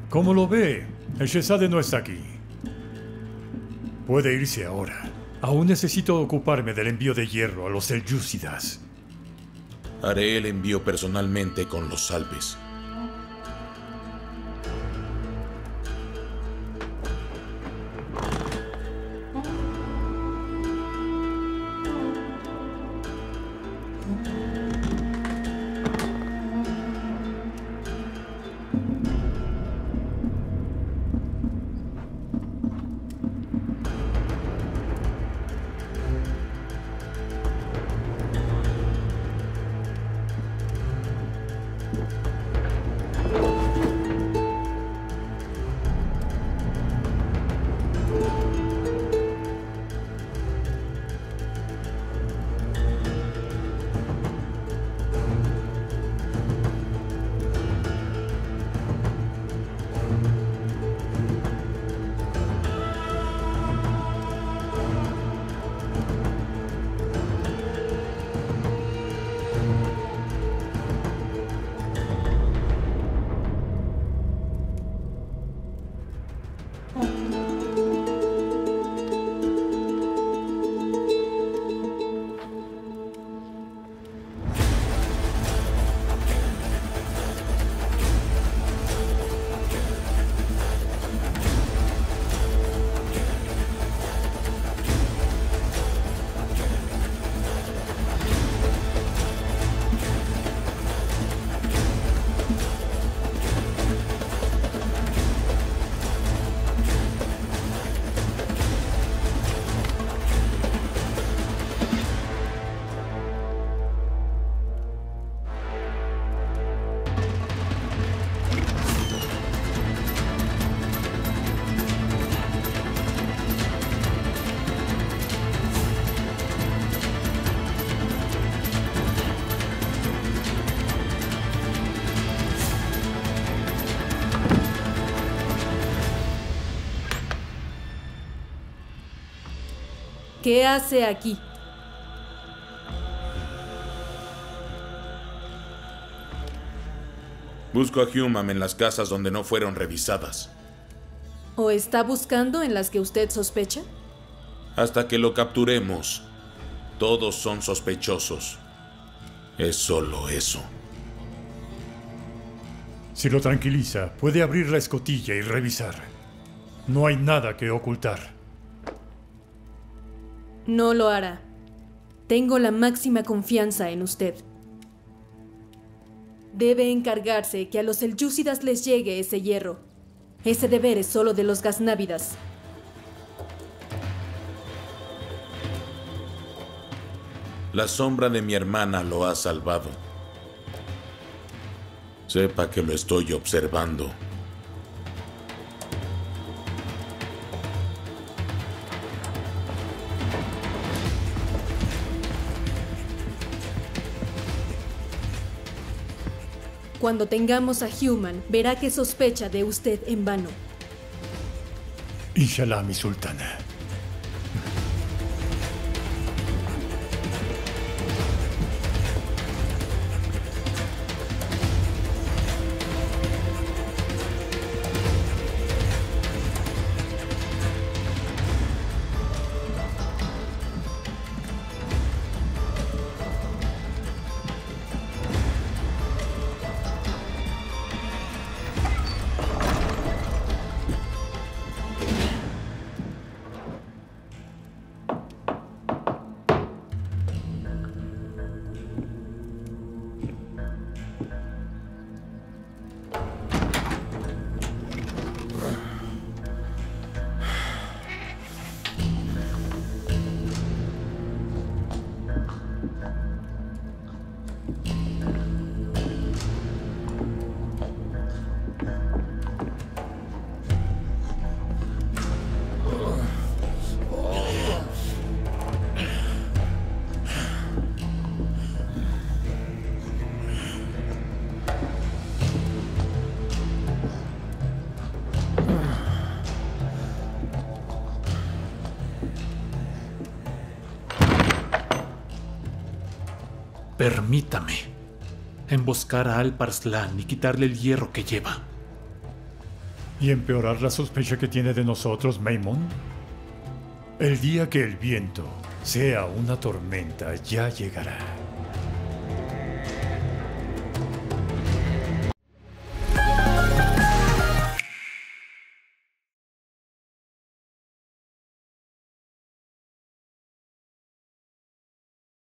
Como lo ve, el Shehzade no está aquí. Puede irse ahora. Aún necesito ocuparme del envío de hierro a los Selyúcidas. Haré el envío personalmente con los Salves. ¿Qué hace aquí? Busco a Humam en las casas donde no fueron revisadas. ¿O está buscando en las que usted sospecha? Hasta que lo capturemos, todos son sospechosos. Es solo eso. Si lo tranquiliza, puede abrir la escotilla y revisar. No hay nada que ocultar. No lo hará. Tengo la máxima confianza en usted. Debe encargarse que a los Selyúcidas les llegue ese hierro. Ese deber es solo de los Gaznávidas. La sombra de mi hermana lo ha salvado. Sepa que lo estoy observando. Cuando tengamos a Human, verá que sospecha de usted en vano. Inshallah, mi sultana. Permítame emboscar a Alp Arslan y quitarle el hierro que lleva. ¿Y empeorar la sospecha que tiene de nosotros, Maimon? El día que el viento sea una tormenta ya llegará.